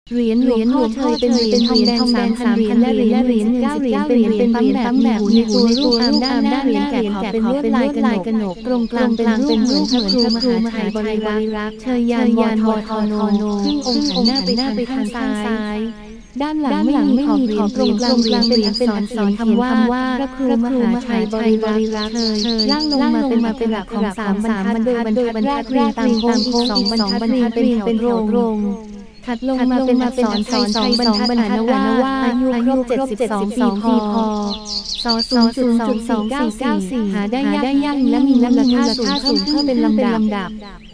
เหรียญหลวงพ่อเชยเป็นเหรียญทองแดง3,000 และเหรียญ9 เหรียญเป็นปั๊มแบบมีหูในตัวรูปด้านหน้าเหรียญแกะขอบเป็นลวดลายกนกตรงกลางเป็นรูปเหมือนพระครูมหาชัยบริรักษ์เชยยานวทโนครึ่งองค์หันหน้าไปทางซ้ายด้านหลังไม่มีขอบเหรียญตรงกลางเหรียญเป็นอักษรคำว่าพระครูมหาชัยบริรักษ์เชยล่างลงมาเป็นหลักของ3 บรรทัดโดยบรรทัดแรกเรียงตามโค้งอีก2 บรรทัดเรียงเป็นโรงถัดลงมาเป็นอักษรไทย2 บรรทัดอ่านว่าอายุครบ72 ปีพ.ศ. 0.2494หาได้ยากและมีมูลค่าสูงเพิ่มเป็นลำดับ